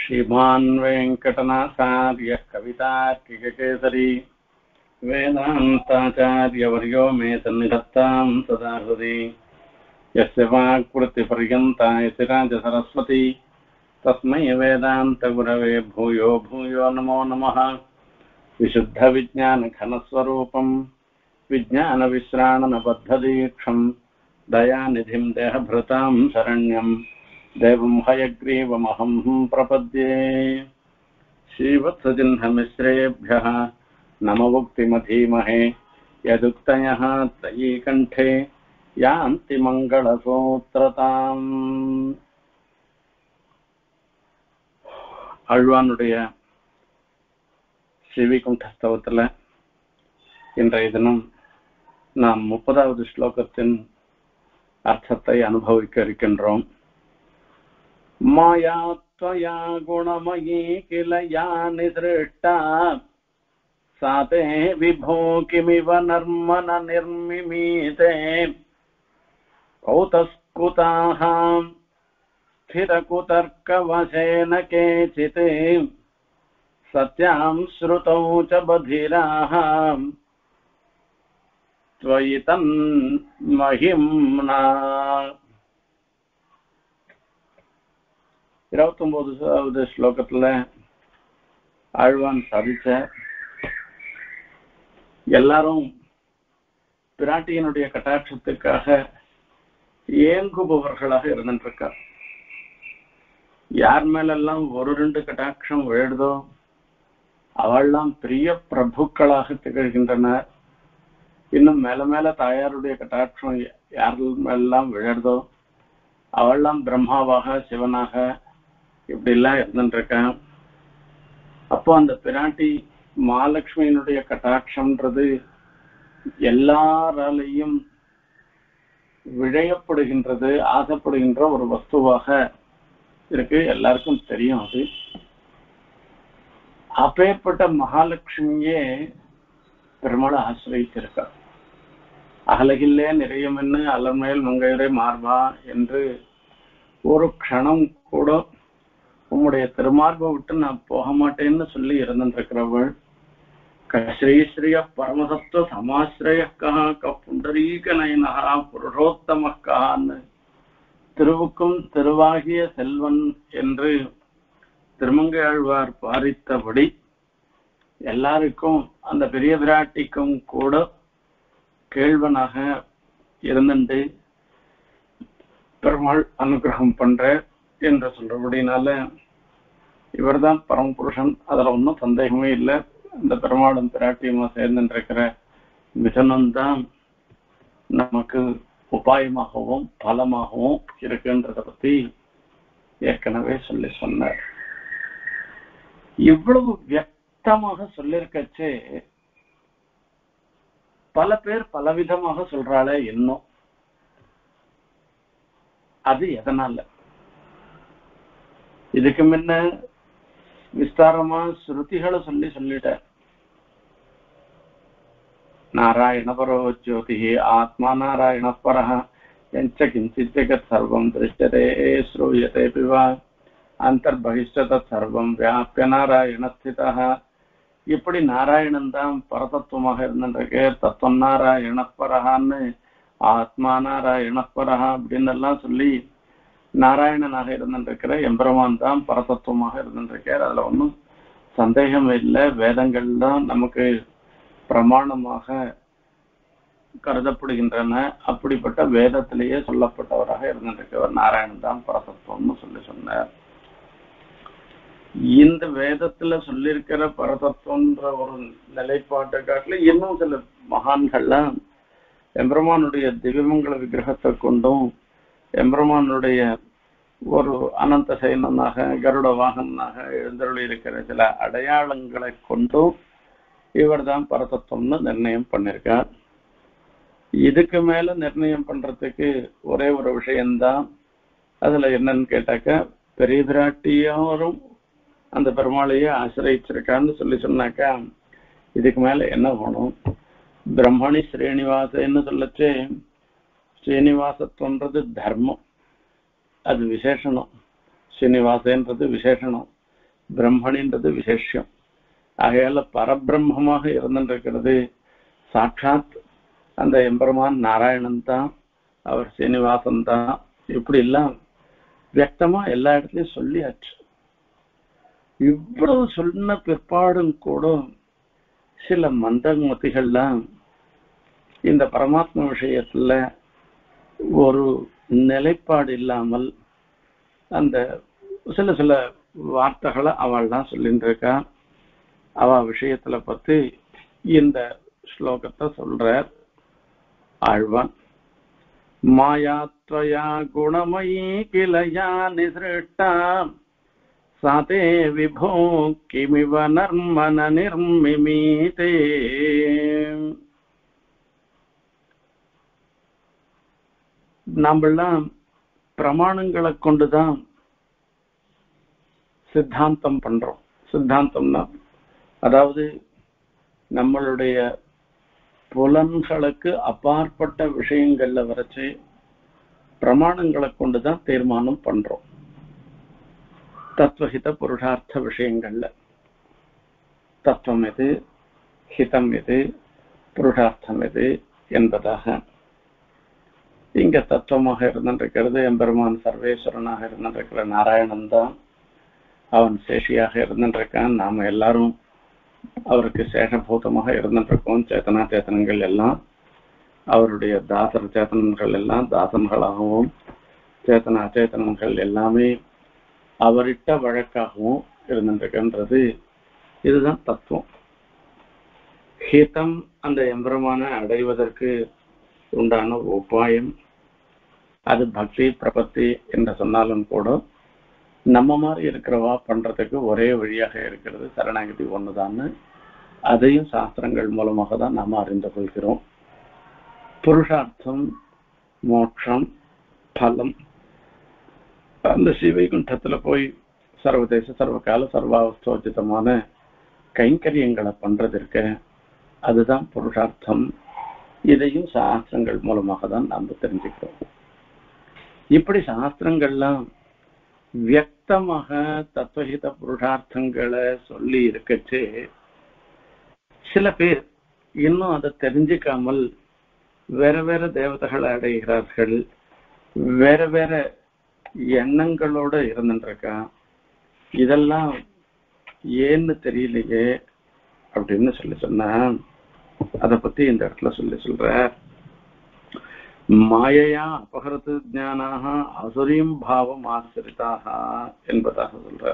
श्रीमान् वेङ्कटनाथार्यः कवितार्किककेसरी वेदान्ताचार्यवर्यो मे सन्निधत्तां सदा हृदि यस्य वाक्कृतिपर्यन्ता यतिराजसरस्वती तस्मै वेदान्तगुरवे भूयो भूयो नमो नमः। विशुद्धविज्ञानघनस्वरूपं विज्ञानविश्राणनबद्धदीक्षं दयानिधिं देहभृतां शरण्यं देवं हयग्रीवमहं प्रपद्ये। श्रीवत्सचिह्नमिश्रेभ्यः नमवुक्तिमधीमहे यदुक्तयः त्रयी कण्ठे यान्ति मङ्गलसूत्रताम्। ஆழ்வானுடைய ஸ்ரீவைகுண்டஸ்தவத்தில் இன்றைய தினம் நாம் 30வது ஸ்லோகத்தின் அர்த்தத்தை அனுபவிக்க இருக்கின்றோம். மாயா த்வயா குணமயி கில யா நிதிருஷ்டா சாதே விபோ கிமிவ நர்மன நிர்மிமீதே கௌதஸ்குதாஹ स्थिरकुतर्कवशेन केचित् सत्यां श्रुतौ च बधिराः त्वयि तन्महिम्ना। 29வது ஸ்லோகத்துல ஆழ்வான் சாதிச்ச எல்லாரும் பிராட்டியினுடைய கட்டாட்சத்துக்காக ஏங்குபவர்களாக இருந்துருக்கார். யார் மேலெல்லாம் ஒரு ரெண்டு கட்டாட்சம் விழுதோ அவள்லாம் பெரிய பிரபுக்களாக திகழ்கின்றனர். இன்னும் மேல மேல தாயாருடைய கட்டாட்சம் யார் மேலாம் விழுதோ அவள்லாம் பிரம்மாவாக சிவனாக இப்படி எல்லாம் இருந்துருக்கேன். அப்போ அந்த பிராட்டி மகாலட்சுமியினுடைய கட்டாட்சம்ன்றது எல்லாராலையும் விழையப்படுகின்றது, ஆசைப்படுகின்ற ஒரு வஸ்துவாக இருக்கு. எல்லாருக்கும் தெரியும். அது அப்பேற்பட்ட மகாலட்சுமியே பெருமாளை ஆசிரியத்திருக்க. அகலகில்லே நிறையமென்னு அலர்மேல் மங்கையரை மார்பா என்று ஒரு க்ஷணம் கூட உம்முடைய திருமார்பை விட்டு நான் போக மாட்டேன்னு சொல்லி இருந்துருக்கிறவள். ஸ்ரீஸ்ரீய பரமசத்துவ சமாசிரயக்கா புண்டரீக நயனகா புருஷோத்தமக்கான்னு திருவுக்கும் திருவாகிய செல்வன் என்று திருமங்கையாழ்வார் பாரித்தபடி எல்லாருக்கும் அந்த பெரிய பிராட்டிக்கும் கூட கேள்வனாக இருந்துட்டு பெருமாள் அனுகிரகம் பண்ற என்று சொல்றபடினால இவர்தான் பரமபுருஷன். அதுல ஒன்றும் சந்தேகமே இல்லை. இந்த பெருமாளும் பிராட்டியுமா சேர்ந்துருக்கிற மிதனம்தான் நமக்கு உபாயமாகவும் பலமாகவும் இருக்குன்றத பத்தி ஏற்கனவே சொன்னார். இவ்வளவு வியக்தமாக சொல்லிருக்கச்சே பல பேர் பலவிதமாக சொல்றாளே இன்னும். அது எதனால? இதுக்கு முன்ன விஸ்தாரமா ஸ்ருதிகளை சொல்லிட்ட. நாராயண பரோ ஜோதி ஆத்மா நாராயண பரஹ எஞ்ச கிஞ்சித் ஜெகத் சர்வம் திருஷ்யதே ஸ்ரூயதே பிவா அந்தர்பகிஷ்ட சர்வம் வியாபிய நாராயண ஸ்திதா. இப்படி நாராயணன் தான் பரதத்துவமாக இருந்துருக்கு. தத்துவம் நாராயண பரஹான்னு ஆத்மா நாராயண பரஹா அப்படின்னு எல்லாம் சொல்லி நாராயணனாக இருந்துருக்கிற எம்பெருமான் தான் பரதத்துவமாக இருந்துருக்கார். அதுல ஒன்றும் சந்தேகம் இல்லை. வேதங்கள் தான் நமக்கு பிரமாணமாக கருதப்படுகின்றன. அப்படிப்பட்ட வேதத்திலேயே சொல்லப்பட்டவராக இருந்திருக்கவர் நாராயணன் தான் பரதத்துவம்னு சொன்னார். இந்த வேதத்துல சொல்லியிருக்கிற பரதத்துவன்ற ஒரு நிலைப்பாட்டை காட்டில இன்னும் சில மகான்கள்லாம் எம்பெருமானுடைய திவ்யமங்கல விக்கிரகத்தை கொண்டும் எம்பெருமானுடைய ஒரு அனந்த சைனனாக கருட வாகனாக எழுந்தருளி இருக்கிற சில அடையாளங்களை கொண்டும் இவர் தான் பரதத்துவம்னு நிர்ணயம் பண்ணிருக்கார். இதுக்கு மேல நிர்ணயம் பண்றதுக்கு ஒரே ஒரு விஷயம்தான். அதுல என்னன்னு கேட்டாக்க பெரிய பிராட்டியாரும் அந்த பெருமாளையே ஆசிரியிருக்கான்னு சொன்னாக்கா இதுக்கு மேல என்ன வேணும்? பிரம்மணி ஸ்ரீனிவாசன்னு சொல்லச்சே ஸ்ரீனிவாசத்துவன்றது தர்மம், அது விசேஷனம். ஸ்ரீனிவாசன்றது விசேஷனம். பிரம்மணின்றது விசேஷம். ஆகையால பரபிரம்மமாக இருந்திருக்கிறது சாட்சாத் அந்த எம்பெருமான் நாராயணன் தான், அவர் சீனிவாசன் தான். இப்படி எல்லாம் வியக்தமா எல்லா இடத்துலயும் சொல்லியாச்சு. இவ்வளவு சொன்ன பிற்பாடும் கூட சில மந்தமதிகள்லாம் இந்த பரமாத்ம விஷயத்துல ஒரு நிலைப்பாடு இல்லாமல் அந்த சில சில வார்த்தைகளை அவள்லாம் சொல்லிட்டு இருக்கா. அவ விஷயத்துல பத்தி இந்த ஸ்லோகத்தை சொல்றார் ஆழ்வான். மாயாத்வயா குணமயி கிளயா நிசிருஷ்டா சாதே விபோ கிமிவ நர்மன நிர்மிமீதே. நாமெல்லாம் பிரமாணங்களை கொண்டுதான் சித்தாந்தம் பண்றோம். சித்தாந்தம்னா அதாவது நம்மளுடைய புலன்களுக்கு அப்பாற்பட்ட விஷயங்கள்ல வரைச்சு பிரமாணங்களை கொண்டுதான் தீர்மானம் பண்றோம். தத்துவஹித புருஷார்த்த விஷயங்கள்ல தத்துவம் எது, ஹிதம் எது, புருஷார்த்தம் எது என்பதாக இங்க தத்துவமாக இருந்திருக்கிறது எம்பெருமான் சர்வேஸ்வரனாக இருந்திருக்கிற நாராயணன் தான். அவன் சேஷியாக இருந்திருக்கான். நாம எல்லாரும் அவருக்கு சேஷபூதமாக இருந்திருக்கோம். சேத்தனா சேத்தனங்கள் எல்லாம் அவருடைய தாசர் சேத்தனங்கள் எல்லாம் தாசன்களாகவும், சேத்தனா சேத்தனங்கள் எல்லாமே அவரிட்ட வழக்காகவும் இருந்திருக்கின்றது. இதுதான் தத்துவம். ஹிதம் அந்த எம்பெருமான அடைவதற்கு உண்டான உபாயம். அது பக்தி பிரபத்தி என்று சொன்னாலும் கூட நம்ம மாதிரி இருக்கிறவா பண்றதுக்கு ஒரே வழியாக இருக்கிறது சரணாகதி ஒண்ணுதான்னு அதையும் சாஸ்திரங்கள் மூலமாக தான் நாம அறிந்து கொள்கிறோம். புருஷார்த்தம், மோட்சம், பலம், அந்த சிவைகுண்டத்துல போய் சர்வதேச சர்வகால சர்வாவஸ்தோஜிதமான கைங்கரியங்களை பண்றதற்கு அதுதான் புருஷார்த்தம். இதையும் சாஸ்திரங்கள் மூலமாக தான் நாம தெரிஞ்சுக்கிறோம். இப்படி சாஸ்திரங்கள்லாம் வியக்தமாக தத்துவஹித புருஷார்த்தங்களை சொல்லி இருக்கச்சு சில பேர் இன்னும் அதை தெரிஞ்சுக்காமல் வேற வேற தேவதைகளை அடைகிறார்கள், வேற வேற எண்ணங்களோட இருந்துருக்கா. இதெல்லாம் ஏன்னு தெரியலையே அப்படின்னு சொன்னா அதை பத்தி இந்த இடத்துல சொல்ற. மாயையா அபகரத்து ஜானாக அசுரியம் பாவம் ஆசிரிதாக என்பதாக சொல்ற.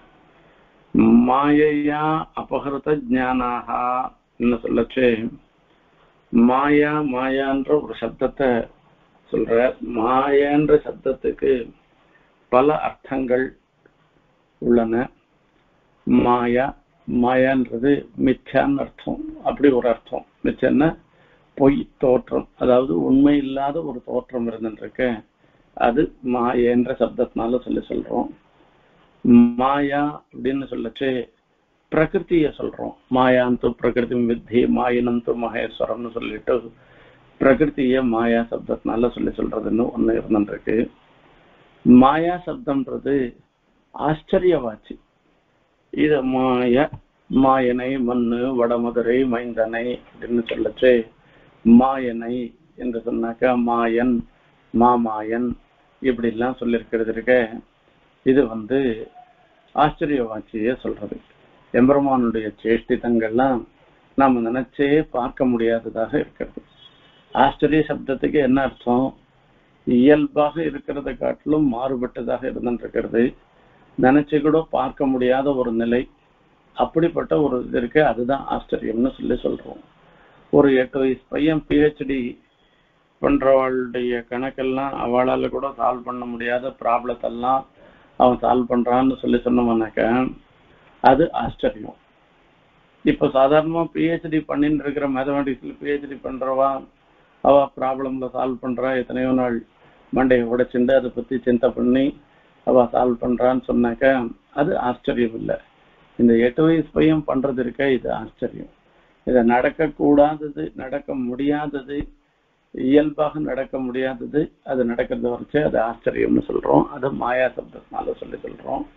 மாயையா அபகரத ஜானாக சொல்லச்சு மாயா மாயான்ற ஒரு சப்தத்தை சொல்ற. மாயன்ற சப்தத்துக்கு பல அர்த்தங்கள் உள்ளன. மாயா மாயான்றது மிச்சான்னு அர்த்தம். அப்படி ஒரு அர்த்தம். மிச்சன்னா பொய் தோற்றம், அதாவது உண்மை இல்லாத ஒரு தோற்றம் இருந்துருக்கு. அது மாயன்ற சப்தத்தினால சொல்றோம். மாயா அப்படின்னு சொல்லச்சு பிரகிருத்திய சொல்றோம். மாயாந்து பிரகிருதி வித்தி மாயினந்து மகேஸ்வரம்னு சொல்லிட்டு பிரகிருத்திய மாயா சப்தத்தினால சொல்றதுன்னு ஒண்ணு இருந்துருக்கு. மாயா சப்தம்ன்றது ஆச்சரியவாச்சு. இது மாய மாயனை மண்ணு வடமதுரை மைந்தனை அப்படின்னு சொல்லச்சு மாயனை என்று சொன்னாக்கா மாயன் மாமாயன் இப்படி எல்லாம் சொல்லியிருக்கிறது இருக்க. இது ஆச்சரியவாட்சியே சொல்றது. எம்பெருமானுடைய சேஷ்டிதங்கள்லாம் நாம நினைச்சே பார்க்க முடியாததாக இருக்கிறது. ஆச்சரிய சப்தத்துக்கு என்ன அர்த்தம்? இயல்பாக இருக்கிறத காட்டிலும் மாறுபட்டதாக இருந்துருக்கிறது, நினைச்சு கூட பார்க்க முடியாத ஒரு நிலை. அப்படிப்பட்ட ஒரு இது இருக்கு, அதுதான் ஆச்சரியம்னு சொல்றோம். ஒரு 8 வயசு பையன் பிஹெச்டி பண்றவாளுடைய கணக்கெல்லாம் அவளால கூட சால்வ் பண்ண முடியாத ப்ராப்ளத்தெல்லாம் அவன் சால்வ் பண்றான்னு சொன்னோம்னாக்க அது ஆச்சரியம். இப்ப சாதாரணமா பிஹெச்டி பண்ணிட்டு இருக்கிற மேத்தமெட்டிக்ஸ்ல பிஹெச்டி பண்றவா அவ ப்ராப்ளம்ல சால்வ் பண்றா. எத்தனையோ நாள் மண்டையை உடைச்சுண்டு அதை பத்தி சிந்தை பண்ணி அவ சால்வ் பண்றான்னு சொன்னாக்க அது ஆச்சரியம் இல்லை. இந்த 8 வயசு பையன் பண்றது இருக்க இது ஆச்சரியம். இதை நடக்கக்கூடாதது, நடக்க முடியாதது, இயல்பாக நடக்க முடியாதது அது நடக்கிறத வரைச்சு அது ஆச்சரியம்னு சொல்றோம். அது மாயா சப்தத்தினால சொல்றோம்.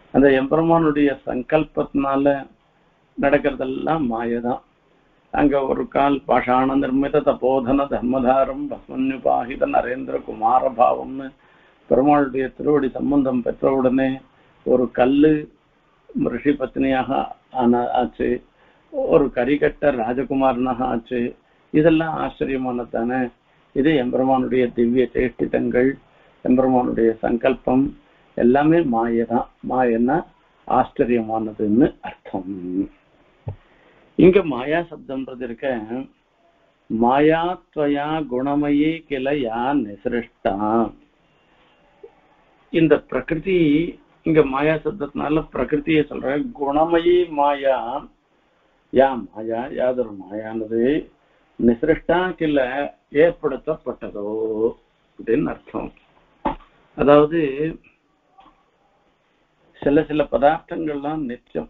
அந்த எம்பெருமானுடைய சங்கல்பத்தினால நடக்கிறதெல்லாம் மாயதான். அங்க ஒரு கால் பாஷாண நிர்மித தபோதன தர்மதாரம் பஸ்மன்யுபாகித நரேந்திர குமார பாவம்னு பெருமாளுடைய திருவடி சம்பந்தம் பெற்றவுடனே ஒரு கல்லு ரிஷி பத்னியாக ஆச்சு, ஒரு கரிகட்ட ராஜகுமாரனாக ஆச்சு. இதெல்லாம் ஆச்சரியமானதானே. இது எம்பெருமானுடைய திவ்ய சேஷ்டிதங்கள், எம்பெருமானுடைய சங்கல்பம் எல்லாமே மாயதான். மாயன்னா ஆச்சரியமானதுன்னு அர்த்தம். இங்க மாயா சப்தம்ன்றது இருக்க, மாயாத்வயா குணமயே கிள யா நிசிருஷ்டா. இந்த பிரகிருதி இங்க மாயா சப்தத்தினால பிரகிருத்திய சொல்ற. குணமயி மாயா, யா மாயா யாதொரு மாயானது நிசிருஷ்டா கிள ஏற்படுத்தப்பட்டதோ அப்படின்னு அர்த்தம். அதாவது சில சில பதார்த்தங்கள்லாம் நித்தியம்.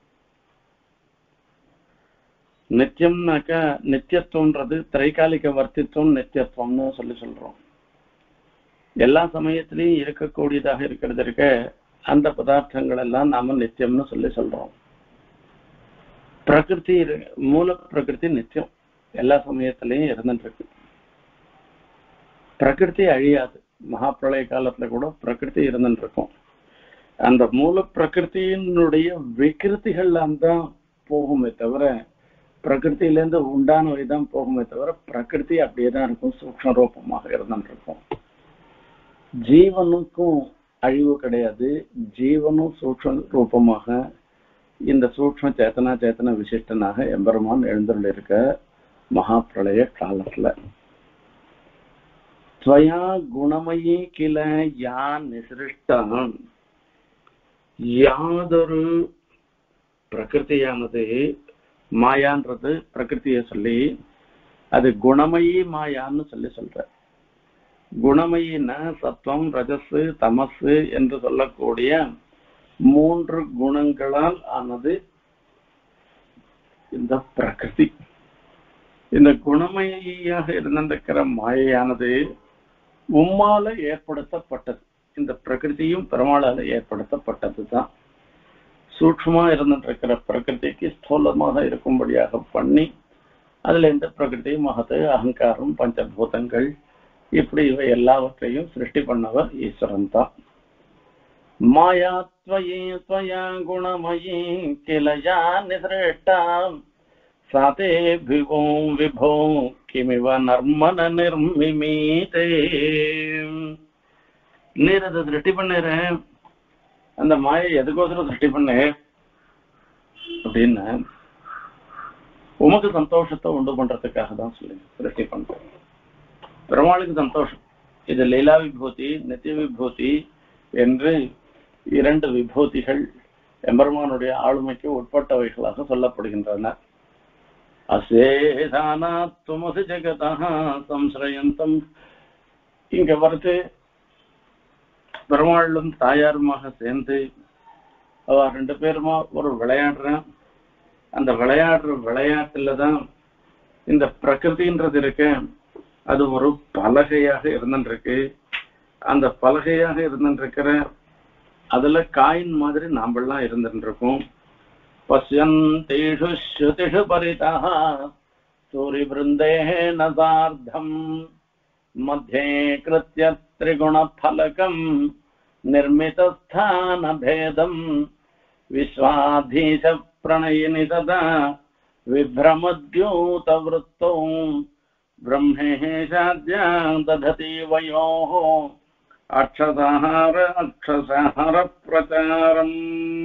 நித்தியம்னாக்கா நித்தியத்துவம்ன்றது திரைகாலிக வர்த்தித்துவம் நித்தியத்துவம்னு சொல்றோம். எல்லா சமயத்திலையும் இருக்கக்கூடியதாக இருக்கிறது இருக்க அந்த பதார்த்தங்கள் எல்லாம் நாம நித்தியம்னு சொல்றோம். பிரகிருதி மூல பிரகிருதி நித்தியம், எல்லா சமயத்திலையும் இருந்துட்டு இருக்கு. பிரகிருதி அழியாது. மகாபிரளய காலத்துல கூட பிரகிருதி இருந்துட்டு இருக்கும். அந்த மூல பிரகிருத்தினுடைய விகிருத்திகள்லாம் தான் போகுமே தவிர பிரகிருத்திலேருந்து உண்டானவைதான் போகுமே தவிர பிரகிருதி அப்படியேதான் இருக்கும், சூக்ஷ்ம ரூபமாக இருந்துட்டு இருக்கும். ஜீவனுக்கும் அழிவு கிடையாது. ஜீவனும் சூக்ஷ்ம ரூபமாக இந்த சூக்ஷ்ம சேத்தனா விசிஷ்டனாக எம்பெருமான் எழுந்துள்ள இருக்க மகாபிரளய காலத்துல. ஸ்வயா குணமயி கிள யா நிசிருஷ்டம். யாதொரு பிரகிருதியானது மாயான்றது பிரகிருத்திய சொல்லி அது குணமயி மாயான்னு சொல்ற. குணமயின்னா சத்துவம் ரஜசு தமசு என்று சொல்லக்கூடிய 3 குணங்களால் ஆனது இந்த பிரகிருதி. இந்த குணமயாக இருந்திருக்கிற மாயானது உம்மால ஏற்படுத்தப்பட்டது. இந்த பிரகிருதியும் பெருமாளால ஏற்படுத்தப்பட்டதுதான். சூக்ஷ்மா இருந்திருக்கிற பிரகிருதிக்கு ஸ்தூலமாக இருக்கும்படியாக பண்ணி அதுல இந்த பிரகிருதி மகத்து அகங்காரம் பஞ்சபூதங்கள் இப்படி இவை எல்லாவற்றையும் சிருஷ்டி பண்ணவர் ஈஸ்வரன் தான். மாயாத்வயே ஸ்வயா குணமயி கிளயா நிசிருஷ்டாம் சாதே விபோ விபோ கிமிவ நர்மன நிர்மிமீதே. நீர் அதை சிருஷ்டி பண்ணுற அந்த மாயை எதுக்கோசரம் சிருஷ்டி பண்ண அப்படின்னு உமக்கு சந்தோஷத்தை உண்டு பண்றதுக்காக தான் சொல்லி சிருஷ்டி பண்றேன். பெருமாளுக்கு சந்தோஷம். இது லீலா விபூதி நித்திய விபூதி என்று 2 விபூதிகள் எம்பெருமானுடைய ஆளுமைக்கு உட்பட்டவைகளாக சொல்லப்படுகின்றன. அசேதானாத்வமசி ஜெகதா சம்ஸ்ரயந்தம். இங்க வருது பெருமாளும் தாயாருமாக சேர்ந்து அவ 2 பேருமா ஒரு விளையாடுறேன். அந்த விளையாடுற விளையாட்டுலதான் இந்த பிரகிருதின்றது இருக்கு. அது ஒரு பலகையாக இருந்துருக்கு. அந்த பலகையாக இருந்துருக்கிற அதுல காயின் மாதிரி நாமெல்லாம் இருந்துட்டு இருக்கோம். பஷ்யந்தேஷு ஸ்ருதிஷு பரிதः சூரி பிருந்தேன சார்த்தம் மத்தியே கிருத்ய திரிகுண பலகம் நிர்மிதஸ்தான பேதம் விஸ்வாதீச பிரணயினி ததா விப்ரமத்யூத விருத்தோ பிரம்மேஷாத்யா தததி வயோः அக்ஷசார பிரச்சாரம்.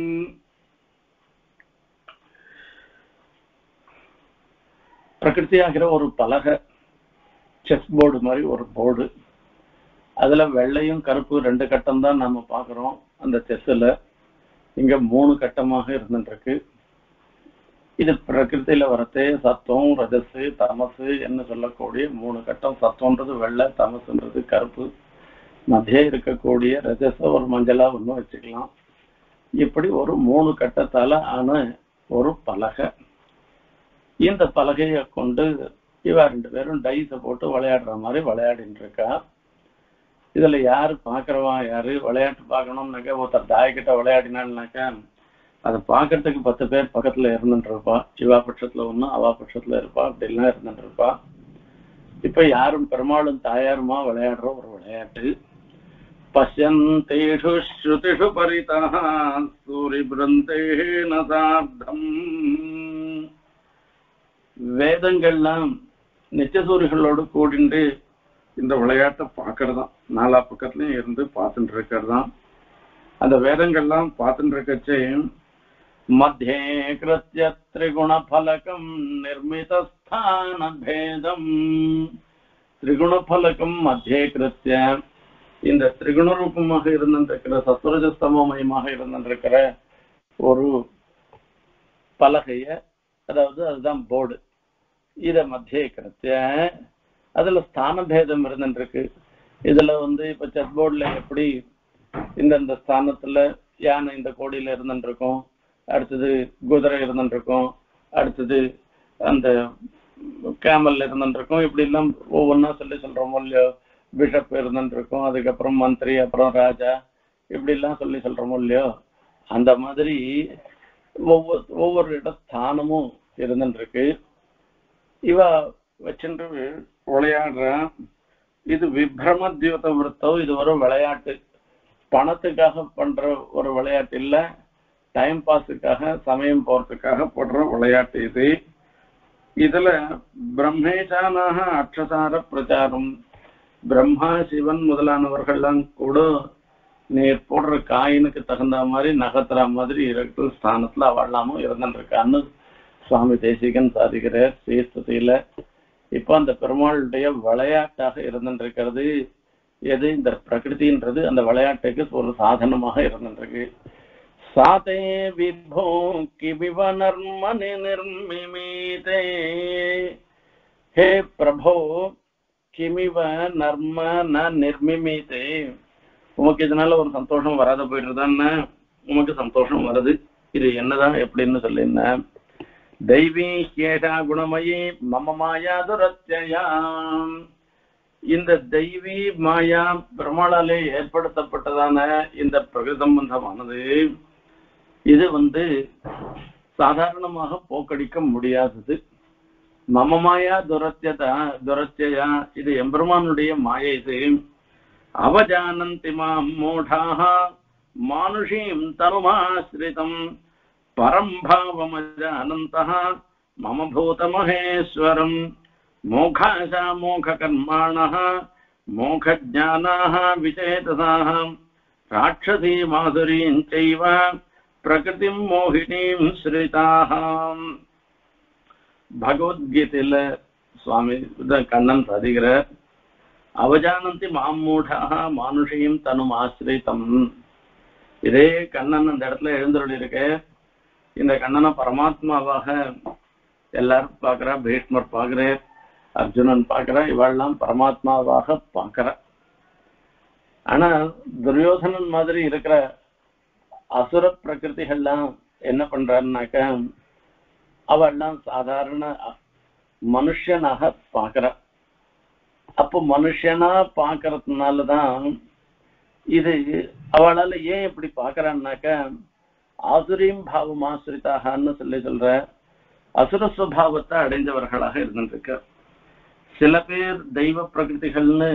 பிரகிருதியாகிற ஒரு பலகை, செஸ் போர்டு மாதிரி ஒரு போர்டு. அதுல வெள்ளையும் கருப்பு 2 கட்டம் தான் நாம பாக்குறோம். அந்த செஸ்ல இங்க 3 கட்டமாக இருந்துருக்கு. இது பிரகிருதியில வரத்தே சத்துவம் ரஜசு தமசு என்று சொல்லக்கூடிய 3 கட்டம். சத்துவன்றது வெள்ளை, தமசுன்றது கருப்பு, மத்திய இருக்கக்கூடிய ரஜச ஒரு மஞ்சளா ஒன்றும் வச்சுக்கலாம். இப்படி ஒரு 3 கட்டத்தால ஆன ஒரு பலகை. இந்த பலகையை கொண்டு இவ 2 பேரும் டைஸை போட்டு விளையாடுற மாதிரி விளையாடிட்டு இருக்கா. இதுல யாரு பாக்குறவா, யாரு விளையாட்டு பார்க்கணும்னாக்கா ஒருத்தர் தாயக்கிட்ட விளையாடினாள்னாக்கா அதை பார்க்கறதுக்கு 10 பேர் பக்கத்துல இருந்துட்டு இருப்பா. இவா பட்சத்துல ஒண்ணு அவா பட்சத்துல இருப்பா, அப்படி எல்லாம் இருந்துட்டு இருப்பா. இப்ப யாரும் பெருமாளும் தாயாருமா விளையாடுற ஒரு விளையாட்டு. பசியந்தேஷு ஸ்ருதிஷு பரிதः சூரிபிருந்தேன சார்த்தம். வேதங்கள்லாம் நித்தியசூரிகளோடு கூடிண்டு இந்த விளையாட்டை பார்க்கறதாம். நாலா பக்கத்துலயும் இருந்து பார்த்துட்டு இருக்கிறதாம். அந்த வேதங்கள்லாம் பார்த்துட்டு இருக்கச்சே மத்தியே கிருத்ய திரிகுண பலகம் நிர்மிதஸ்தான பேதம். திரிகுண பலகம் மத்தியே கிருத்ய, இந்த திரிகுண ரூபமாக இருந்திருக்கிற சத்வரஜஸ்தமயமாக இருந்திருக்கிற ஒரு பலகைய, அதாவது அதுதான் போர்டு, இத மத்தியே கிருத்ய அதுல ஸ்தான பேதம் இருந்துருக்கு. இதுல இப்ப செஸ் போர்டுல எப்படி இந்த ஸ்தானத்துல யானை இந்த கோடியில இருந்துருக்கும், அடுத்தது குதிரை இருந்துருக்கும், அடுத்தது அந்த கேமல் இருந்துருக்கும், இப்படி எல்லாம் ஒவ்வொன்னா சொல்றோம் இல்லையோ. பிஷப் இருந்துருக்கும், அதுக்கப்புறம் மந்திரி, அப்புறம் ராஜா, இப்படி எல்லாம் சொல்றோம் இல்லையோ. அந்த மாதிரி ஒவ்வொரு இட ஸ்தானமும் இருந்துருக்கு. இவ வச்சுட்டு விளையாடுற இது விப்ரம தியோத விருத்தம். இது ஒரு விளையாட்டு, பணத்துக்காக பண்ற ஒரு விளையாட்டு இல்ல, டைம் பாஸுக்காக சமயம் போறதுக்காக போடுற விளையாட்டு இது. இதுல பிரம்மேசானாக அக்ஷசார பிரச்சாரம், பிரம்மா சிவன் முதலானவர்கள்லாம் கூட நீர் போடுற காயினுக்கு தகுந்த மாதிரி நகர்த்துற மாதிரி இருக்கிற ஸ்தானத்துல அவள்லாமும் இருந்துருக்கான்னு சுவாமி தேசிகன் சாதிக்கிறார் ஸ்ரீஸ்துதியில. இப்ப அந்த பெருமாளுடைய விளையாட்டாக இருந்துருக்கிறது எது, இந்த பிரகிருதின்றது அந்த விளையாட்டுக்கு ஒரு சாதனமாக இருந்துருக்கு. சாதே விபோ கிவிவ நர்மணி நிர்மிமீதே. ஹே பிரபோ கிமிவ நர்ம ந நிர்மிமீதே. உமக்கு இதனால ஒரு சந்தோஷம் வராத போயிடுறதான்னு உமக்கு சந்தோஷம் வருது. இது என்னதான் எப்படின்னு சொல்லிருந்த. தெய்வீ கேஷா குணமயி மம மாயா துரத்யாம். இந்த தெய்வீ மாயா பெருமாளாலே ஏற்படுத்தப்பட்டதான இந்த பிரகிருதி சம்பந்தமானது இது சாதாரணமாக போக்கடிக்க முடியாதது. மம மாயா துரத்யா, இது எம்பெருமானுடைய மாயை. இது அவஜானந்தி மாம் மூடாஹ மானுஷீம் தனுமாஸ்ரிதம் பரம் பாவமஜானந்தஹ மம பூத மகேஸ்வரம் மோகாசா மோக கர்மாணஹ மோக ஞானாஹ விசேதசாஹ ராட்சசீ மாதுரீம் சைவ பிரகிருதிம் மோகினீம் ஸ்ரிதாஹ. பகவத்கீதையில சுவாமி கண்ணன் சாதிக்கிறார், அவஜானந்தி மாமூடாக மானுஷையும் தனும் ஆசிரித்தம். இதே கண்ணன் அந்த இடத்துல எழுந்தருள் இருக்க. இந்த கண்ணனை பரமாத்மாவாக எல்லாரும் பார்க்கிறா. பீஷ்மர் பார்க்கிறார், அர்ஜுனன் பார்க்கிறா, இவெல்லாம் பரமாத்மாவாக பார்க்கிறா. ஆனா துரியோதனன் மாதிரி இருக்கிற அசுர பிரகிருதிகள்லாம் என்ன பண்றாருனாக்க அவெல்லாம் சாதாரண மனுஷனாக பார்க்கிறா. அப்போ மனுஷனா பார்க்கறதுனாலதான் இது அவளால ஏன் இப்படி பார்க்கறான்னாக்க ஆசுரீம் பாவம் ஆசிரிதாகன்னு சொல்ற அசுரஸ்வபாவத்தை அடைந்தவர்களாக இருந்துருக்க. சில பேர் தெய்வ பிரகிருதிகள்னு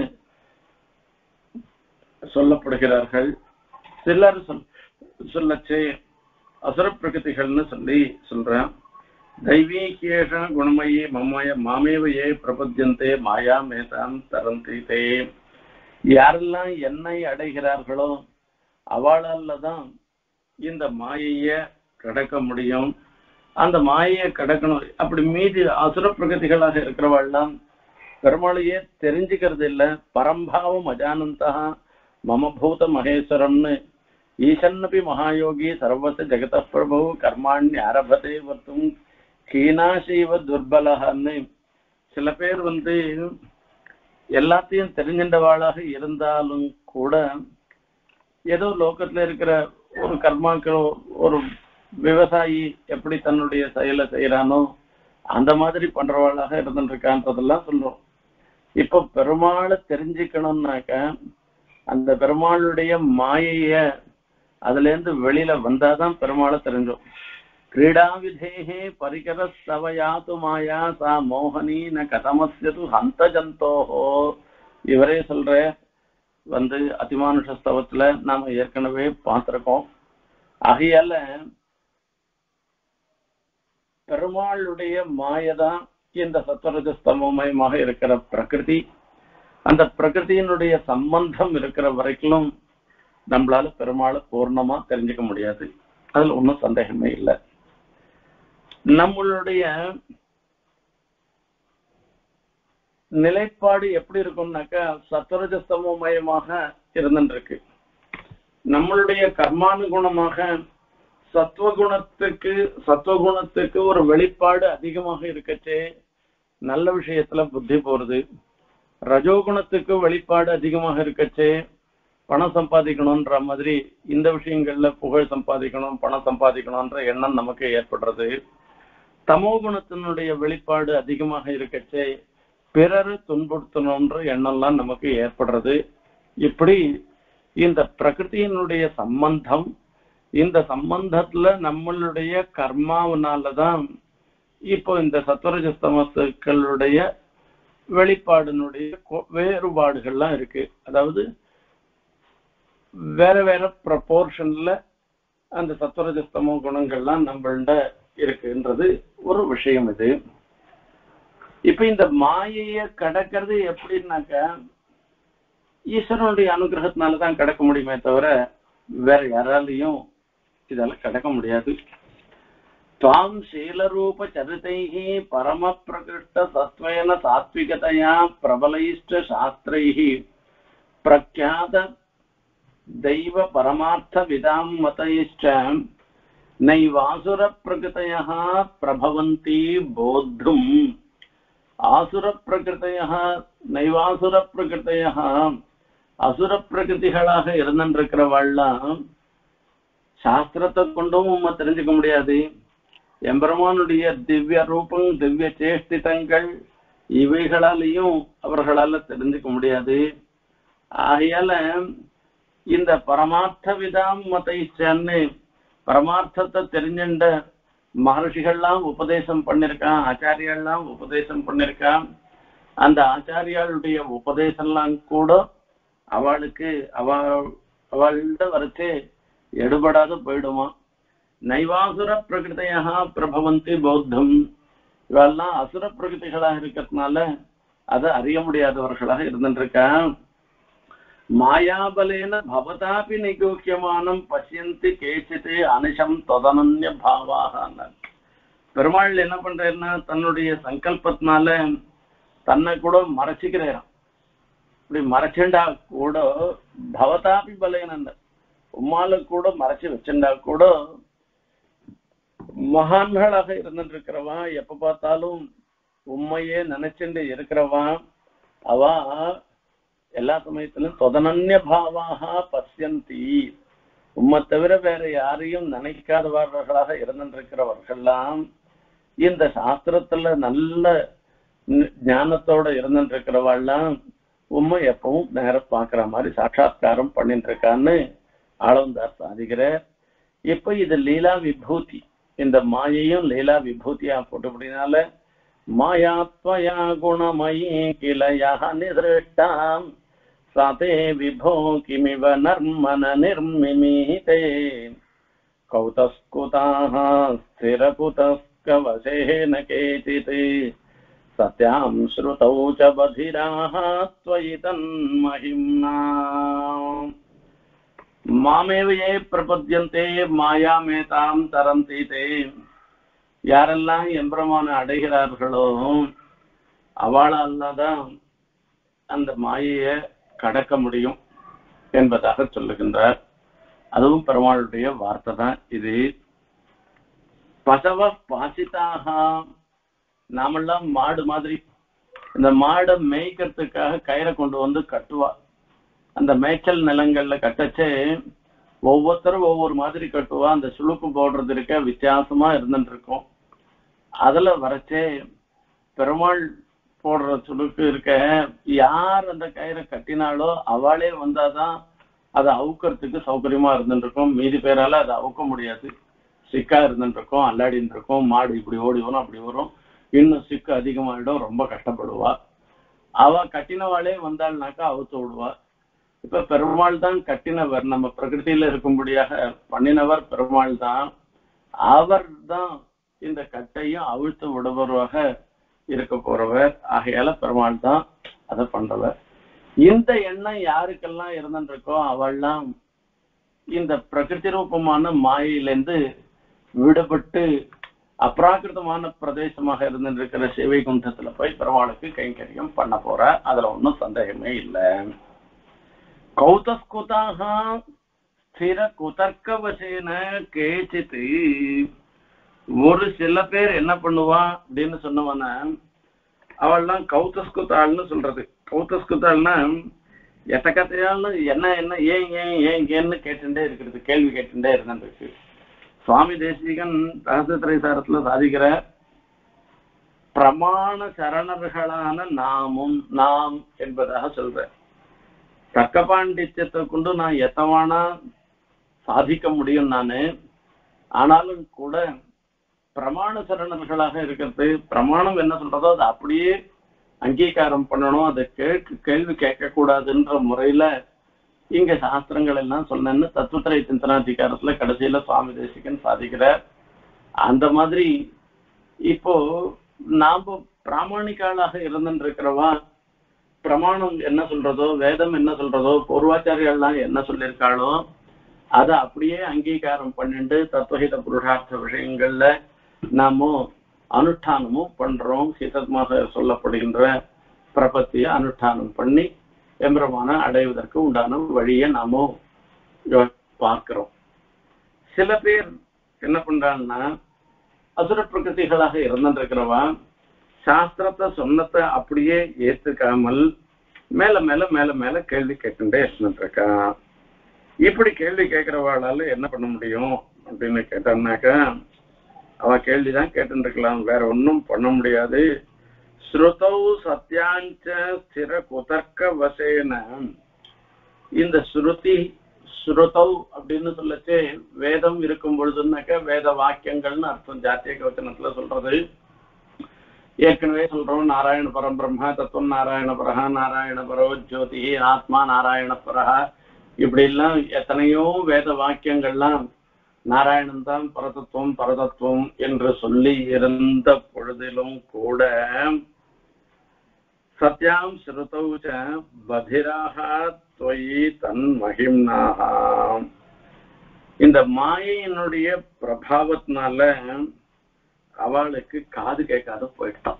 சொல்லப்படுகிறார்கள், சிலர் சொல்லச்சே அசுர பிரகிருதிகள்னு சொல்றேன். தெய்வீகேஷ குணமயே மாமேவையே பிரபத்தியந்தே மாயா மேதாம் தரந்தி தே. யாரெல்லாம் என்னை அடைகிறார்களோ அவளால தான் இந்த மாயைய கடக்க முடியும். அந்த மாயையை கடக்கணும். அப்படி மீதி அசுர பிரகதிகளாக இருக்கிறவாள்லாம் பெருமாளையே தெரிஞ்சுக்கிறது இல்லை. பரம்பாவம் அஜானந்தா மம பூத மகேஸ்வரம்னு ஈசன்னபி மகாயோகி சர்வச ஜெகத பிரபு கர்மாணி ஆரம்பத்தை வர்த்தும் கீனாசீவ துர்பலன்னு. சில பேர் எல்லாத்தையும் தெரிஞ்சின்றவாளாக இருந்தாலும் கூட ஏதோ லோகத்துல இருக்கிற ஒரு கர்மாக்கள், ஒரு விவசாயி எப்படி தன்னுடைய செயலை செய்யறானோ அந்த மாதிரி பண்றவாளாக இருந்துருக்கான்றதெல்லாம் சொல்றோம். இப்ப பெருமாளை தெரிஞ்சுக்கணும்னாக்க அந்த பெருமாளுடைய மாயைய அதுல இருந்து வெளியில வந்தாதான் பெருமாளை தெரிஞ்சோம். கிரீடா விதேகே பரிகர சவயாது மாயா சா மோகனி ந கதமஸ்யது ஹந்த ஜந்தோஹோ. இவரே சொல்ற அதிமானுஷ ஸ்தவத்துல நாம ஏற்கனவே பார்த்திருக்கோம். ஆகையால பெருமாளுடைய மாயதான் இந்த சத்வரஜஸ்தமயமாக இருக்கிற பிரகிருதி. அந்த பிரகிருதியினுடைய சம்பந்தம் இருக்கிற வரைக்கும் நம்மளால பெருமாளை பூர்ணமா தெரிஞ்சுக்க முடியாது. அதுல ஒன்றும் சந்தேகமே இல்லை. நம்மளுடைய நிலைப்பாடு எப்படி இருக்கும்னாக்கா சத்வரஜஸ்தமயமாக இருந்துருக்கு. நம்மளுடைய கர்மானுகுணமாக சத்வகுணத்துக்கு ஒரு வெளிப்பாடு அதிகமாக இருக்கச்சே நல்ல விஷயத்துல புத்தி போறது. ரஜோகுணத்துக்கு வெளிப்பாடு அதிகமாக இருக்கச்சே பணம் சம்பாதிக்கணும்ன்ற மாதிரி இந்த விஷயங்கள்ல புகழ் சம்பாதிக்கணும், பணம் சம்பாதிக்கணும்ன்ற எண்ணம் நமக்கு ஏற்படுறது. தமோ குணத்தினுடைய வெளிப்பாடு அதிகமாக இருக்கச்சே பிறரை துன்புறுத்தணும்ன்ற எண்ணம்லாம் நமக்கு ஏற்படுறது. இப்படி இந்த பிரகிருதியினுடைய சம்பந்தம், இந்த சம்பந்தத்துல நம்மளுடைய கர்மாவனாலதான் இப்போ இந்த சத்வரஜஸ்தமத்துக்களுடைய வெளிப்பாடுனுடைய வேறுபாடுகள்லாம் இருக்கு. அதாவது வேற வேற ப்ரப்போர்ஷன்ல அந்த சத்வரஜஸ்தமோ குணங்கள்லாம் நம்மள்ட இருக்குன்றது ஒரு விஷயம். இது இப்ப இந்த மாயைய கடக்கிறது எப்படின்னாக்க ஈஸ்வரனுடைய அனுகிரகத்தினாலதான் கடக்க முடியுமே தவிர வேற யாராலையும் இதெல்லாம் கடக்க முடியாது. துவாம் சீலரூப சரிதைஹி பரம பிரகிருஷ்ட சத்வேன சாத்விகதையா பிரபலைஷ்ட சாஸ்திரைஹி பிரக்யாத தெய்வ பரமார்த்த விதாம் மதைஷ்ட நைவாசுர பிரகிருதயः பிரபவந்தி போத்தும். ஆசுர பிரகிருதயः நைவாசுர பிரகிருதயः அசுர பிரகிருதிகளாக இருந்திருக்கிறவாள்லாம் சாஸ்திரத்தை கொண்டும் தெரிஞ்சுக்க முடியாது. எம்பெருமானுடைய திவ்ய ரூபம், திவ்ய சேஷ்டிதங்கள் இவைகளாலையும் அவர்களால தெரிஞ்சுக்க முடியாது. ஆகையால இந்த பரமார்த்த விதாம் மதைஷ்டன்னு பரமார்த்தத்தை தெரிஞ்சுண்ட மகர்ஷிகள்லாம் உபதேசம் பண்ணிருக்கான், ஆச்சாரியெல்லாம் உபதேசம் பண்ணிருக்கான். அந்த ஆச்சாரியாளுடைய உபதேசம்லாம் கூட அவளுக்கு அவள்கிட்ட வரைச்சே எடுபடாத போயிடுமா. நைவாசுர பிரகிருதையா பிரபவந்தி பௌத்தம். இவெல்லாம் அசுர பிரகிருதிகளாக இருக்கிறதுனால அதை அறிய முடியாதவர்களாக இருந்துருக்கான். மாயாபலேன பவதாபி நிகூக்கியமானம் பசியந்தி கேச்சித்தே அனிஷம் தொதனன்ய பாவாக. பெருமாள் என்ன பண்றாருன்னா தன்னுடைய சங்கல்பத்தினால தன்னை கூட மறைச்சிக்கிறாராம். இப்படி மறைச்சுண்டா கூட பவதாபி பலேன உம்மால கூட மறைச்சு வச்சுண்டா கூட மகான்களாக இருந்துட்டு இருக்கிறவா, எப்ப பார்த்தாலும் உண்மையே நினைச்சுட்டு இருக்கிறவா, அவ எல்லா சமயத்திலும் தொதனன்ய பாவாக பசியந்தி. உம்மை தவிர வேற யாரையும் நினைக்காதவர்களாக இருந்திருக்கிறவர்கள்லாம் இந்த சாஸ்திரத்துல நல்ல ஞானத்தோட இருந்திருக்கிறவாள்லாம் உண்மை எப்பவும் நேர பாக்குற மாதிரி சாட்சாத்காரம் பண்ணிட்டு இருக்கான்னு ஆளவந்தார் சாதிக்கிறார். இப்ப இது லீலா விபூதி. இந்த மாயையும் லீலா விபூதியா போட்டபடினால மாயாத்வயா குணமயி கிளயா நிதிருஷ்டாம் சாதே விபோ கிமிவ நர்மன நிர்மிமீதே கௌதஸ்குதாஹ ஸ்திரகுதஸ்கவசேன கேசிதே சத்யாம் ஸ்ருதௌ ச பதிராஹ த்வயி தன்மஹிம்னா மாமேவையே பிரபத்யந்தே மாயாமேதாம் தரந்தி தே. யாரெல்லாம் எம்பெருமான அடைகிறார்களோ அவளால்தான் அந்த மாயைய கடக்க முடியும் என்பதாக சொல்லுகின்றார். அதுவும் பெருமாளுடைய வார்த்தை தான் இது. பசவ பாசிதாக, நாமெல்லாம் மாடு மாதிரி இந்த மாடை மேய்க்கிறதுக்காக கயிறை கொண்டு வந்து கட்டுவா. அந்த மேய்ச்சல் நிலங்கள்ல கட்டச்சே ஒவ்வொருத்தரும் ஒவ்வொரு மாதிரி கட்டுவா. அந்த சுழுக்கு போடுறது இருக்க வித்தியாசமா இருந்துட்டு இருக்கும். அதுல வரைச்சே பெருமாள் போடுற சுருக்கு இருக்க, யார் அந்த கயிறை கட்டினாலோ அவளே வந்தாதான் அதை அவுக்கிறதுக்கு சௌகரியமா இருந்துட்டு இருக்கும். மீதி பேரால அதை அவுக்க முடியாது. சிக்கா இருந்துட்டு இருக்கும், அல்லாடின்னு இருக்கும். மாடு இப்படி ஓடி வரும், அப்படி வரும், இன்னும் சிக்கு அதிகமாயிடும், ரொம்ப கஷ்டப்படுவா. அவ கட்டினவாளே வந்தாள்னாக்கா அவுத்து விடுவா. இப்ப பெருமாள் தான் கட்டினவர், நம்ம பிரகிருதியில இருக்கும்படியாக பண்ணினவர் பெருமாள் தான். அவர் தான் இந்த கட்டையும் அவிழ்த்து விடுபவராக இருக்க போறவர். ஆகையால பெருமாள் தான் அதை பண்றவர். இந்த எண்ணம் யாருக்கெல்லாம் இருந்துருக்கோ அவள்லாம் இந்த பிரகிருதி ரூபமான மாயிலிருந்து விடுபட்டு அப்ராகிருதமான பிரதேசமாக இருந்திருக்கிற சிவைகுண்டத்துல போய் பெருமாளுக்கு கைங்கரியம் பண்ண போற. அதுல ஒன்றும் சந்தேகமே இல்லை. கௌதஸ்குதாக ஸ்திர குதர்க்கவசேன கேச்சித்து, ஒரு சில பேர் என்ன பண்ணுவா அப்படின்னு சொன்னவன அவள்லாம் கௌதஸ்குத்தாள்னு சொல்றது. கௌதஸ்குத்தாள்னா எத்தக்கத்தையாலும் என்ன என்ன ஏன் ஏன் ஏன் ஏன்னு கேட்டுட்டே இருக்கிறது, கேள்வி கேட்டுட்டே இருந்துருக்கு. சுவாமி தேசிகன் ரகசியத்திரைசாரத்துல சாதிக்கிற பிரமாண சரணர்களான நாமும் நாம் என்பதாக சொல்ற. தர்க்க பாண்டித்யத்தை கொண்டு நான் எத்தவானா சாதிக்க முடியும் நானு. ஆனாலும் கூட பிரமாண சரணர்களாக இருக்கிறது, பிரமாணம் என்ன சொல்றதோ அதை அப்படியே அங்கீகாரம் பண்ணணும், அதை கேள்வி கேட்க கூடாதுன்ற முறையில இங்க சாஸ்திரங்கள் எல்லாம் சொன்னேன்னு தத்துவத்திரை சிந்தனாதிகாரத்துல கடைசியில சுவாமி தேசிகன் சாதிக்கிறார். அந்த மாதிரி இப்போ நாம பிராமணிக்காளாக இருந்துட்டு இருக்கிறவா பிரமாணம் என்ன சொல்றதோ, வேதம் என்ன சொல்றதோ, பூர்வாச்சாரியெல்லாம் என்ன சொல்லியிருக்காளோ அதை அப்படியே அங்கீகாரம் பண்ணிட்டு தத்துவஹித புருஷார்த்த விஷயங்கள்ல நாம அனுஷ்டானமும் பண்றோம். ஹிதமாக சொல்லப்படுகின்ற பிரபத்திய அனுஷ்டானம் பண்ணி எம்பெருமான அடைவதற்கு உண்டான வழியை நாம பார்க்கிறோம். சில பேர் என்ன பண்றாங்கன்னா அசுர பிரகிருதிகளாக இருந்துருக்கிறவா சாஸ்திரத்தை சொன்னத்தை அப்படியே ஏத்துக்காமல் மேல மேல மேல மேல கேள்வி கேட்டுட்டே இருந்துருக்கா. இப்படி கேள்வி கேட்கிறவாளால என்ன பண்ண முடியும் அப்படின்னு கேட்டான்னாக்கா, அவ கேள்விதான் கேட்டு இருக்கலாம், வேற ஒன்னும் பண்ண முடியாது. ஸ்ருதௌ சத்யாஞ்ச ஸ்திர குதர்க்க வசேன, இந்த ஸ்ருதௌ அப்படின்னு சொல்லச்சு வேதம் இருக்கும் பொழுதுனாக்க வேத வாக்கியங்கள்னு அர்த்தம். ஜாத்திய கவச்சனத்துல சொல்றது ஏற்கனவே சொல்றோம். நாராயண பரம் பிரம்மா, தத்துவம் நாராயண பரஹா, நாராயண பரோ ஜோதி, ஆத்மா நாராயண பரஹா, இப்படி எல்லாம் எத்தனையோ வேத வாக்கியங்கள்லாம் நாராயணன் தான் பரதத்துவம் பரதத்துவம் என்று சொல்லி இருந்த பொழுதிலும் கூட சத்யாம் ஸ்ருதௌச்ச பதிராக தொயி தன் மகிம்னாக, இந்த மாயையினுடைய பிரபாவத்தினால அவளுக்கு காது கேட்காத போயிட்டான்.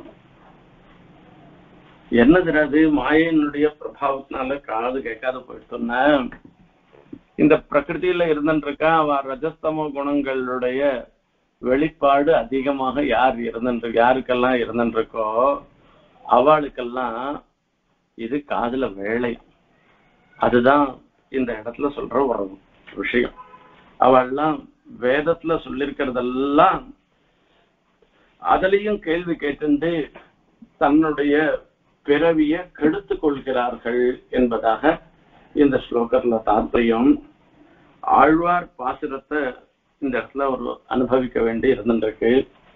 என்னது மாயையினுடைய பிரபாவத்தினால காது கேட்காத போயிட்டோன்னா, இந்த பிரகிருதியில இருந்துருக்கா அவ ரஜஸ்தம குணங்களுடைய வெளிப்பாடு அதிகமாக யாருக்கெல்லாம் இருந்துருக்கோ அவளுக்கெல்லாம் இது காதுல வேலை. அதுதான் இந்த இடத்துல சொல்ற ஒரு விஷயம். அவள்லாம் வேதத்துல சொல்லிருக்கிறதெல்லாம் அதுலயும் கேள்வி கேட்டு தன்னுடைய பிறவிய கெடுத்து கொள்கிறார்கள் என்பதாக இந்த ஸ்லோகத்துல தாற்பயம். ஆழ்வார் பாசுரத்தை இந்த இடத்துல ஒரு அனுபவிக்க வேண்டி இருந்துருக்கு.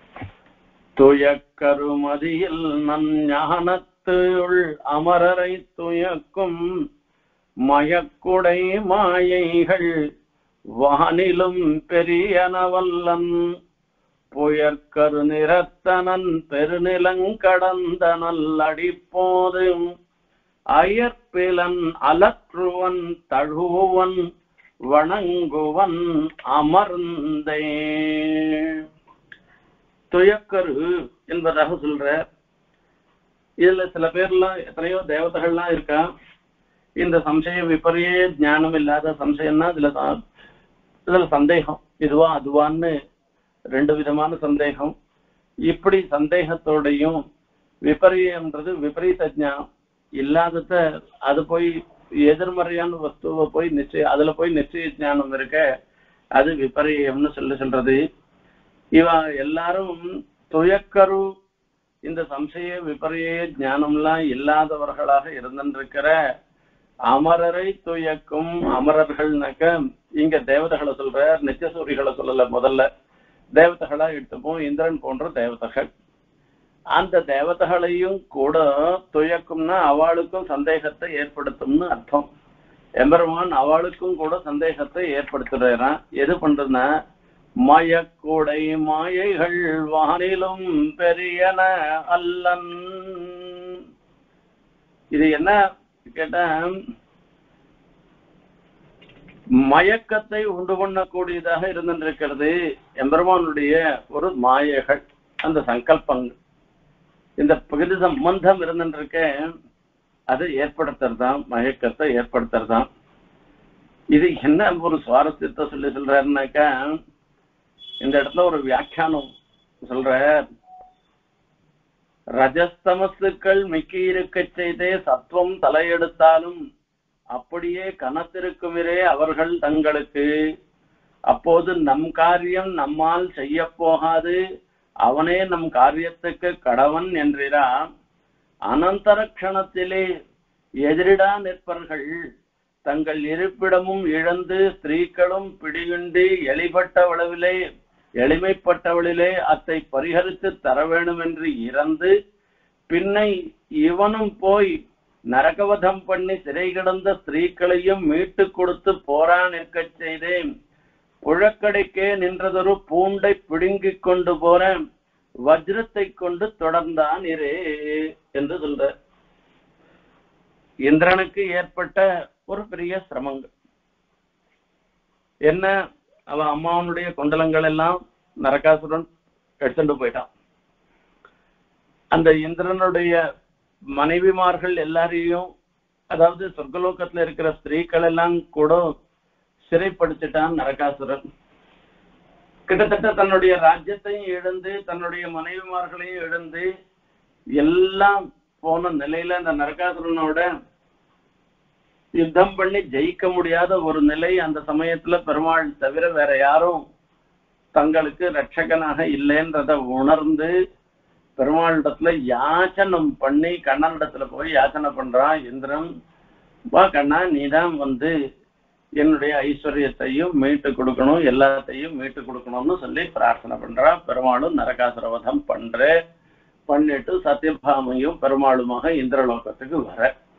துயக்கருமதியில் நஞ்ஞானத்துள் அமரரை துயக்கும் மயக்குடை மாயைகள் வானிலும் பெரியனவல்லன் புயற்கரு நிறத்தனன் பெருநிலங்கடந்த நல்லடிப்போது அயற்பிலன் அலற்றுவன் தழுவன் வணங்குவன் அமர்ந்தே. துயக்கரு என்பதாக சொல்ற. இதுல சில பேர்லாம் எத்தனையோ தேவதைகள்லாம் இருக்கா. இந்த சம்சய விபரிய ஞானம் இல்லாத சம்சயம்னா இதுல சந்தேகம், இதுவா அதுவான்னு ரெண்டு விதமான சந்தேகம். இப்படி சந்தேகத்தோடையும் விபரியன்றது விபரீத ஞானம் இல்லாதத அது போய் எதிர்மறையான வஸ்துவை போய் அதுல போய் நிச்சய ஞானம் இருக்க, அது விபரியம்னு சொல்றது. இவ எல்லாரும் துயக்கரு இந்த சம்சய விபரிய ஞானம்லாம் இல்லாதவர்களாக இருந்திருக்கிற அமரரை துயக்கும் அமரர்கள்னாக்க இங்க தேவதைகளை சொல்ற, நித்தியசூரிகளை சொல்லல. முதல்ல தேவதைகளா எடுத்துப்போம். இந்திரன் போன்ற தேவதைகள். அந்த தேவதைகளையும் கூட துயக்கும்னா அவளுக்கும் சந்தேகத்தை ஏற்படுத்தும்னு அர்த்தம். எம்பெருமான் அவளுக்கும் கூட சந்தேகத்தை ஏற்படுத்துறான். எது பண்றதுன்னா, மயக்கூடை மாயைகள் வானிலும் பெரியன அல்லன். இது என்ன கேட்ட, மயக்கத்தை உண்டு பண்ணக்கூடியதாக இருந்திருக்கிறது எம்பெருமானுடைய ஒரு மாயைகள், அந்த சங்கல்பங்கள். இந்த பகுதி சம்பந்தம் இருந்திருக்க அது ஏற்படுத்துறதுதான், மயக்கத்தை ஏற்படுத்துறதுதான். இது என்ன ஒரு சுவாரஸ்யத்தை சொல்றாருனாக்கா, இந்த இடத்துல ஒரு வியாக்கியானம் சொல்ற, ரஜஸ்தமசுக்கள் மிக்கி இருக்க செய்தே சத்துவம் தலையெடுத்தாலும் அப்படியே கனத்திருக்குமிரே அவர்கள் தங்களுக்கு. அப்போது நம் காரியம் நம்மால் செய்ய போகாது, அவனே நம் காரியத்துக்கு கடவன் என்றா. அனந்தர க்ஷணத்திலே எதிரிடா நிற்பர்கள் தங்கள் இருப்பிடமும் இழந்து ஸ்திரீக்களும் பிடியுண்டி எளிமைப்பட்டவளிலே அத்தை பரிகரித்து தர வேண்டும் என்று இறந்து, பின்னை இவனும் போய் நரகவதம் பண்ணி சிறை கிடந்த ஸ்திரீக்களையும் மீட்டு கொடுத்து போரா நிற்க செய்தேன். புழக்கடைக்கே நின்றதொரு பூண்டை பிடுங்கிக் கொண்டு போற வஜ்ரத்தை கொண்டு தொடர்ந்தான் இரே என்று சொல்ற. இந்திரனுக்கு ஏற்பட்ட ஒரு பெரிய சிரமங்கள் என்ன, அவன் அம்மாவனுடைய கொண்டலங்கள் எல்லாம் நரகாசுரன் எடுத்துட்டு போயிட்டான். அந்த இந்திரனுடைய மனைவிமார்கள் எல்லாரையும், அதாவது சொர்க்கலோகத்துல இருக்கிற ஸ்திரீக்கள் எல்லாம் கூட சிறைப்படுத்திட்டான் நரகாசுரன். கிட்டத்தட்ட தன்னுடைய ராஜ்யத்தையும் இழந்து தன்னுடைய மனைவிமார்களையும் இழந்து எல்லாம் போன நிலையில அந்த நரகாசுரனோட யுத்தம் பண்ணி ஜெயிக்க முடியாத ஒரு நிலை. அந்த சமயத்துல பெருமாள் தவிர வேற யாரும் தங்களுக்கு ரட்சகனாக இல்லைன்றத உணர்ந்து பெருமாளிடத்துல யாச்சனம் பண்ணி, கண்ணனிடத்துல போய் யாச்சனை பண்றான் இந்திரன். வா கண்ணா, நீதான் என்னுடைய ஐஸ்வர்யத்தையும் மீட்டு கொடுக்கணும், எல்லாத்தையும் மீட்டு கொடுக்கணும்னு சொல்லி பிரார்த்தனை பண்றான். பெருமாளும் நரகாசுரவதம் பண்ணிட்டு சத்யபாமையும் பெருமாளுமாக இந்திரலோகத்துக்கு வர,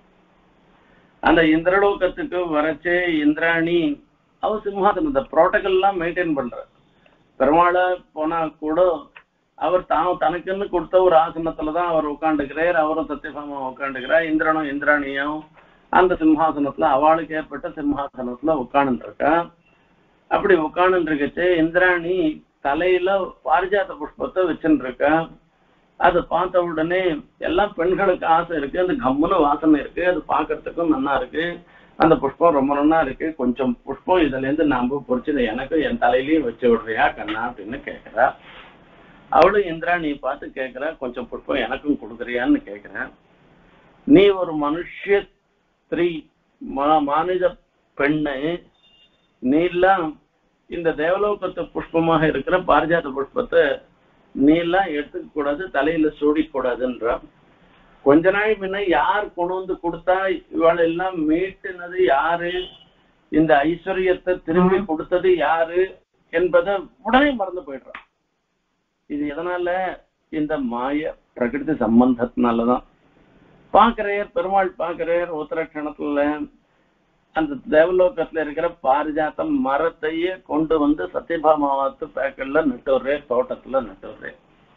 அந்த இந்திரலோகத்துக்கு வரச்சே இந்திராணி அவ சிம்ஹாசனத்தை புரோட்டோகால் எல்லாம் மெயின்டைன் பண்ற. பெருமாளை போனா கூட அவர் தனக்குன்னு கொடுத்த ஒரு ஆசனத்துலதான் அவர் உட்காந்துக்கிறார். அவரும் சத்யபாமா உட்காந்துக்கிறார். இந்திரனும் இந்திராணியும் அந்த சிம்ஹாசனத்துல, அவளுக்கு ஏற்பட்ட சிம்ஹாசனத்துல உட்கார்ந்து இருக்கா. அப்படி உட்கார்ந்து இருக்கச்சே இந்திராணி தலையில பாரிஜாத புஷ்பத்தை வச்சுட்டு இருக்கா. அதை பார்த்த உடனே எல்லாம் பெண்களுக்கு ஆசை இருக்கு, அந்த கம்முன்னு வாசனை இருக்கு, அது பார்க்கறதுக்கும் நல்லா இருக்கு, அந்த புஷ்பம் ரொம்ப நல்லா இருக்கு, கொஞ்சம் புஷ்பம் இதுல இருந்து நாம பொறிச்சு எனக்கு என் தலையிலயும் வச்சு விடுறியா கண்ணா அப்படின்னு கேட்கிறா. அவளும் இந்திராணி பார்த்து கேட்கிறா, கொஞ்சம் புஷ்பம் எனக்கும் கொடுக்குறியான்னு கேட்கிறேன். நீ ஒரு மனுஷ ஸ்திரீ, மானிட பெண்ணு, நீ எல்லாம் இந்த தேவலோகத்து புஷ்பமாக இருக்கிற பாரிஜாத புஷ்பத்தை நீ எல்லாம் எடுத்துக்க கூடாது, தலையில சூடிக்கூடாதுன்ற. கொஞ்ச நாள் முன்ன யார் கொண்டு கொடுத்தா, இவள் எல்லாம் மீட்டுனது யாரு, இந்த ஐஸ்வர்யத்தை திரும்பி கொடுத்தது யாரு என்பதை உடனே மறந்து போயிடுறான். இது எதனால? இந்த மாய பிரகிருதி சம்பந்தத்தினாலதான். பாக்குறார் பெருமாள், பாக்குறார் உத்தரக்ஷணத்துல அந்த தேவலோகத்துல இருக்கிற பாரிஜாத்தம் மரத்தையே கொண்டு சத்யபாமாவத்து பேக்கல்ல நட்டுறே, தோட்டத்துல நட்டுறே.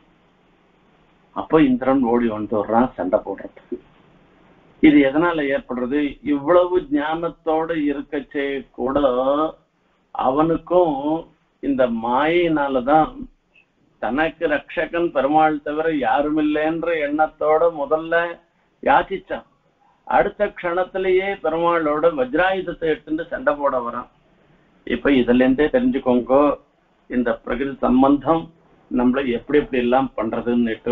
அப்போ இந்திரன் ஓடி வந்துடுறான் சண்டை போடுறதுக்கு. இது எதனால ஏற்படுறது? இவ்வளவு ஞானத்தோடு இருக்கச்சே கூட அவனுக்கும் இந்த மாயினாலதான் தனக்கு ரட்சகன் பெருமாள் தவிர யாரும் இல்லைன்ற எண்ணத்தோட முதல்ல யாச்சிச்சான். அடுத்த க்ஷணத்திலேயே பெருமாளோட வஜ்ராயுதத்தை எடுத்துட்டு சண்டை போட வரான். இப்ப இதுல இருந்தே தெரிஞ்சுக்கோங்க இந்த பிரகிருதி சம்பந்தம் நம்மள எப்படி எப்படி எல்லாம் பண்றதுன்னுட்டு.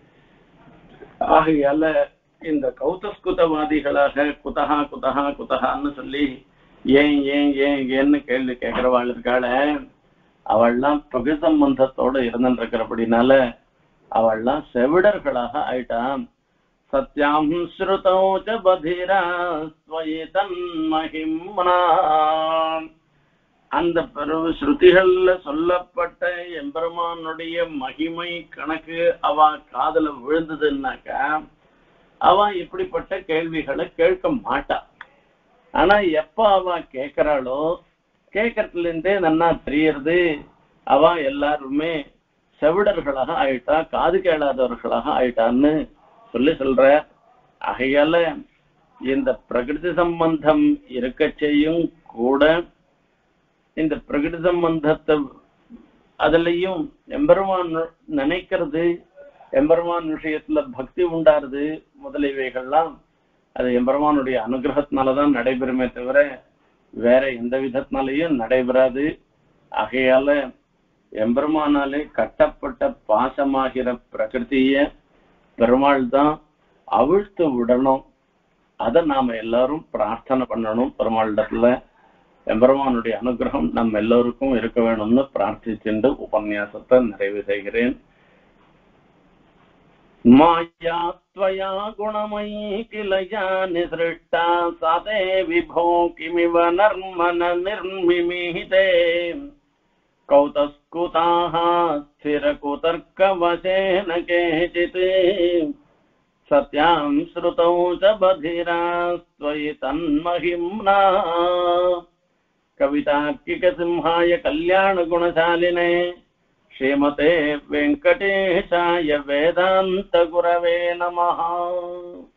ஆகையால இந்த கௌதஸ்குதவாதிகளாக குதஹா குதஹா குதஹான்னு சொல்லி ஏன் ஏன் ஏன் ஏன்னு கேள்வி கேட்கிறவாள் இருக்காள, அவள்லாம் பிரகிருதி சம்பந்தத்தோட இருந்துருக்கிறபடினால அவள்லாம் செவிடர்களாக ஆயிட்டான். சத்யாம் ஸ்ருதௌ ச பதிரா ஸ்வயி தன்மஹிம்னா. அந்த ஸ்ருதிகள்ல சொல்லப்பட்ட எம்பெருமானுடைய மகிமை கணக்கு அவ காதுல விழுந்ததுன்னாக்கா அவ இப்படிப்பட்ட கேள்விகளை கேட்க மாட்டா. ஆனா எப்ப அவ கேட்கிறாளோ கேட்கறதுல இருந்தே நன்னா தெரியறது அவ எல்லாருமே செவிடர்களாக ஆயிட்டா, காது கேளாதவர்களாக ஆயிட்டான்னு சொல்ற. ஆகையால இந்த பிரகிருதி சம்பந்தம் இருக்க செய்யும் கூட இந்த பிரகிருதி சம்பந்தத்தை அதுலயும் எம்பெருமான் நினைக்கிறது, எம்பெருமான் விஷயத்துல பக்தி உண்டாருது முதலியவைகள்லாம் அது எம்பெருமானுடைய அனுகிரகத்தினாலதான் நடைபெறுமே தவிர வேற எந்த விதத்தினாலையும் நடைபெறாது. ஆகையால எம்பெருமானாலே கட்டப்பட்ட பாசமாகிற பிரகிருதிய பெருமாள் தான் அவிழ்த்து விடணும். அதை நாம எல்லாரும் பிரார்த்தனை பண்ணணும். பெருமாளிடத்துல எம்பெருமானுடைய அனுகிரகம் நம்ம எல்லோருக்கும் இருக்க வேணும்னு பிரார்த்திச்சுட்டு உபன்யாசத்தை நிறைவு செய்கிறேன். மாயா த்வயா குணமயி கிலயா நிஸ்ருஷ்டா சதே விபோ கிமிவ நர்மன நிர்மிமிஹிதே கௌதஸ்குதாஹ ஸ்திரகுதர்க்கவசேன கேசித் சத்யாம் ஸ்ருதௌ ச பதிரா ஸ்வயி தன்மஹிம்னா. கவிதார்க்கிக சிம்ஹாய கல்யாண குணசாலினே ஸ்ரீமதே வெங்கடேஷாய வேதாந்த குரவே நமஹ.